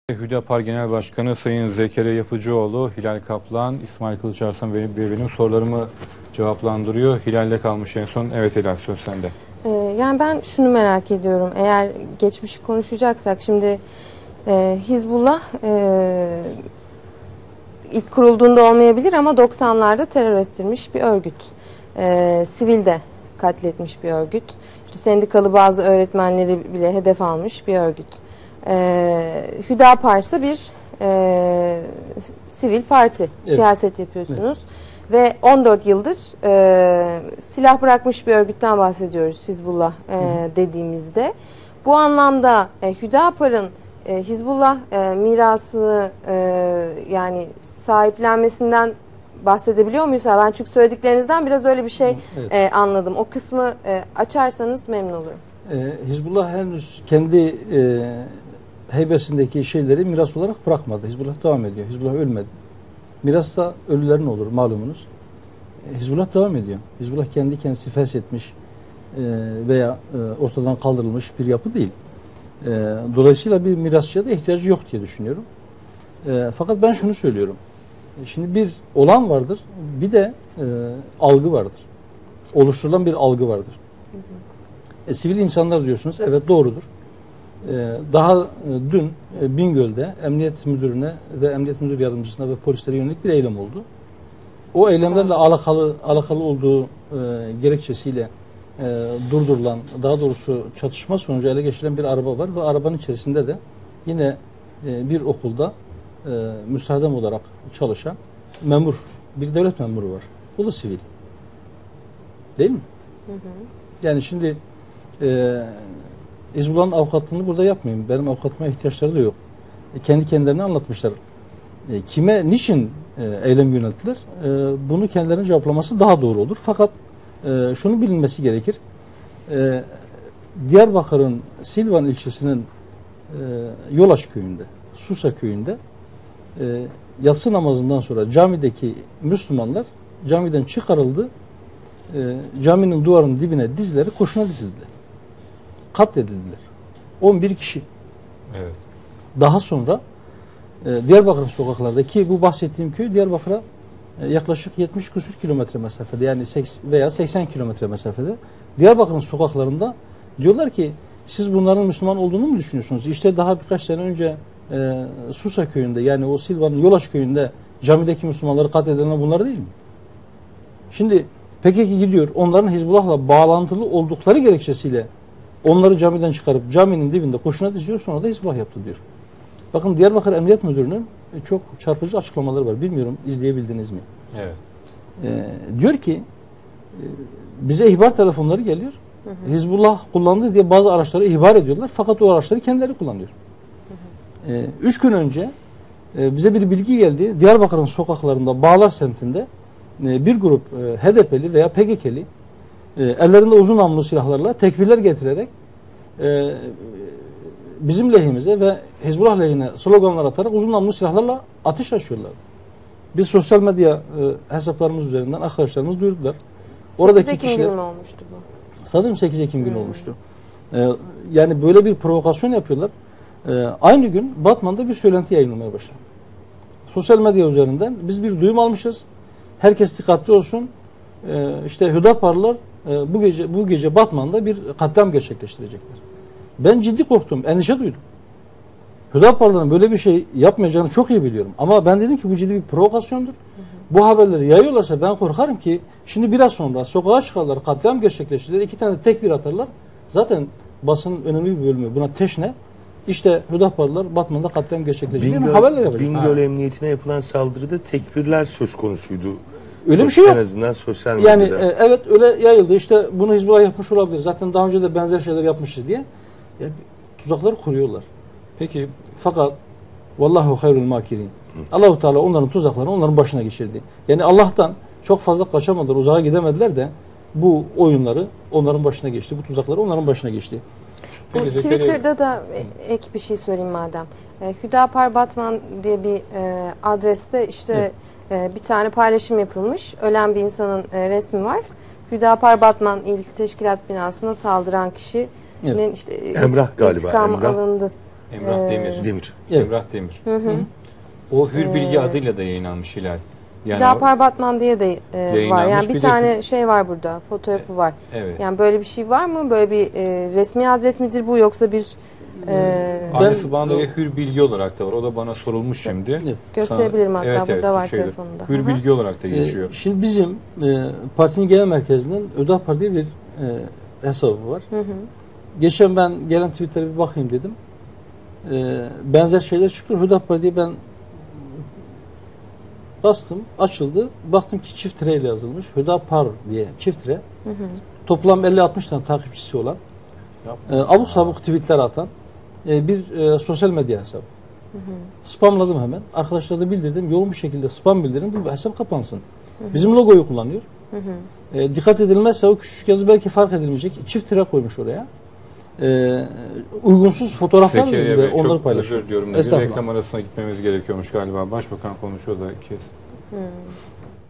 Hüdapar Genel Başkanı Sayın Zekeriya Yapıcıoğlu, Hilal Kaplan, İsmail Kılıçarslan ve benim sorularımı cevaplandırıyor. Hilal'de kalmış en son. Evet Hilal, söz sende. Yani ben şunu merak ediyorum. Eğer geçmişi konuşacaksak şimdi Hizbullah ilk kurulduğunda olmayabilir ama 90'larda terör estirmiş bir örgüt. Sivilde katletmiş bir örgüt. İşte sendikalı bazı öğretmenleri bile hedef almış bir örgüt. Hüdapar ise bir sivil parti. Evet. Siyaset yapıyorsunuz. Evet. Ve 14 yıldır silah bırakmış bir örgütten bahsediyoruz Hizbullah dediğimizde. Bu anlamda Hüdapar'ın Hizbullah mirasını yani sahiplenmesinden bahsedebiliyor muyuz? Ben çünkü söylediklerinizden biraz öyle bir şey anladım. O kısmı açarsanız memnun olurum. Hizbullah henüz kendi heybesindeki şeyleri miras olarak bırakmadı. Hizbullah devam ediyor. Hizbullah ölmedi. Miras da ölülerin olur malumunuz. Hizbullah devam ediyor. Hizbullah kendi kendisi feshetmiş veya ortadan kaldırılmış bir yapı değil. Dolayısıyla bir mirasçıya da ihtiyacı yok diye düşünüyorum. Fakat ben şunu söylüyorum. Şimdi bir olan vardır, bir de algı vardır. Oluşturulan bir algı vardır. Sivil insanlar diyorsunuz, evet doğrudur. Daha dün Bingöl'de emniyet müdürüne ve emniyet müdür yardımcısına ve polislere yönelik bir eylem oldu. O eylemlerle alakalı olduğu gerekçesiyle durdurulan, daha doğrusu çatışma sonucu ele geçirilen bir araba var ve arabanın içerisinde de yine bir okulda müstahedem olarak çalışan memur, bir devlet memuru var. O da sivil. Değil mi? Hı hı. Yani şimdi Hizbullah'ın avukatlığını burada yapmayayım. Benim avukatıma ihtiyaçları da yok. Kendi kendilerine anlatmışlar. Kime, niçin eylem yönelttiler? Bunu kendilerine cevaplaması daha doğru olur. Fakat şunu bilinmesi gerekir. Diyarbakır'ın Silvan ilçesinin Yolaş köyünde, Susa köyünde yatsı namazından sonra camideki Müslümanlar camiden çıkarıldı. Caminin duvarının dibine dizileri koşuna dizildiler. Katledildiler. 11 kişi. Evet. Daha sonra Diyarbakır sokaklardaki bu bahsettiğim köy Diyarbakır'a yaklaşık 70 küsur kilometre mesafede, yani 80 kilometre mesafede. Diyarbakır'ın sokaklarında diyorlar ki siz bunların Müslüman olduğunu mu düşünüyorsunuz? İşte daha birkaç sene önce Susa köyünde, yani o Silvan'ın Yolaş köyünde camideki Müslümanları katledilenler bunlar değil mi? Şimdi PKK gidiyor, onların Hizbullah'la bağlantılı oldukları gerekçesiyle onları camiden çıkarıp caminin dibinde koşuna diziyor, sonra da Hizbullah yaptı diyor. Bakın Diyarbakır Emniyet Müdürü'nün çok çarpıcı açıklamaları var. Bilmiyorum izleyebildiniz mi? Evet. Diyor ki bize ihbar telefonları geliyor. Hı hı. Hizbullah kullandı diye bazı araçları ihbar ediyorlar. Fakat o araçları kendileri kullanıyor. 3 gün önce bize bir bilgi geldi. Diyarbakır'ın sokaklarında, Bağlar semtinde bir grup HDP'li veya PKK'li ellerinde uzun namlulu silahlarla tekbirler getirerek bizim lehimize ve Hizbullah lehine sloganlar atarak uzun namlulu silahlarla ateş açıyorlar. Biz sosyal medya hesaplarımız üzerinden arkadaşlarımız duyurdular. 8 Ekim günü mü olmuştu bu? Sanırım 8 Ekim günü olmuştu. Yani böyle bir provokasyon yapıyorlar. Aynı gün Batman'da bir söylenti yayınlamaya başladı. Sosyal medya üzerinden biz bir duyum almışız. Herkes dikkatli olsun. İşte Hüdaparlılar bu gece Batman'da bir katliam gerçekleştirecekler. Ben ciddi korktum, endişe duydum. Hüdaparlıların böyle bir şey yapmayacağını çok iyi biliyorum. Ama ben dedim ki bu ciddi bir provokasyondur. Hı hı. Bu haberleri yayıyorlarsa ben korkarım ki şimdi biraz sonra sokağa çıkarlar, katliam gerçekleştirirler, 2 tane tekbir atarlar. Zaten basının önemli bir bölümü buna teşne. İşte Hüdaparlılar Batman'da katliam gerçekleştirecek. Haberler yapacak. Bingöl Emniyetine yapılan saldırıda tekbirler söz konusuydu. Öyle bir şey yok. En azından sosyal medyada. Yani evet öyle yayıldı. İşte bunu Hizbullah yapmış olabilir. Zaten daha önce de benzer şeyler yapmışız diye. Yani tuzakları kuruyorlar. Peki. Fakat vallahu hayrul makirin. Allahu Teala onların tuzaklarını onların başına geçirdi. Yani Allah'tan çok fazla kaçamadılar, uzağa gidemediler de bu oyunları onların başına geçti. Bu tuzakları onların başına geçti. Bu Twitter'da da ek bir şey söyleyeyim madem. Hüdapar Batman diye bir adreste işte bir tane paylaşım yapılmış. Ölen bir insanın resmi var. Hüdapar Batman İl Teşkilat Binası'na saldıran kişinin işte Emrah galiba. intikamı alındı Emrah Demir. Demir. Evet. Emrah Demir. O Hür Bilgi adıyla da yayınlanmış Hilal. Yani Hüdapar Batman diye de var. yayınlanmış. Yani bir Bir de- tane şey var burada. Fotoğrafı var. evet. Yani böyle bir şey var mı? Böyle bir resmi adres midir bu, yoksa bir Aynısı bana da Hür Bilgi olarak da var. O da bana sorulmuş şimdi. Evet. gösterebilirim hatta, Evet, burada var şeyde, telefonunda. Hür Hı hı. Bilgi olarak da geçiyor. Şimdi bizim partinin genel merkezinden Hüdapar diye bir hesabı var. Hı hı. Geçen ben gelen tweetlere bir bakayım dedim. Benzer şeyler çıkıyor. Hüdapar diye ben bastım, açıldı. Baktım ki çift tire ile yazılmış. Hüdapar diye çift tire. Hı hı. Toplam 50-60 tane takipçisi olan, abuk sabuk tweetler atan bir sosyal medya hesabı. Spamladım hemen. Arkadaşlara da bildirdim. Yoğun bir şekilde spam bildirin. Bu hesap kapansın. Bizim logoyu kullanıyor. Dikkat edilmezse o küçük yazı belki fark edilmeyecek. Çift tire koymuş oraya. Uygunsuz fotoğraflar Zekeriya da Bey, onları çok paylaşıyor. özür diliyorum. Bir Estağfurullah. reklam arasına gitmemiz gerekiyormuş galiba. Başbakan konuşuyor da kes.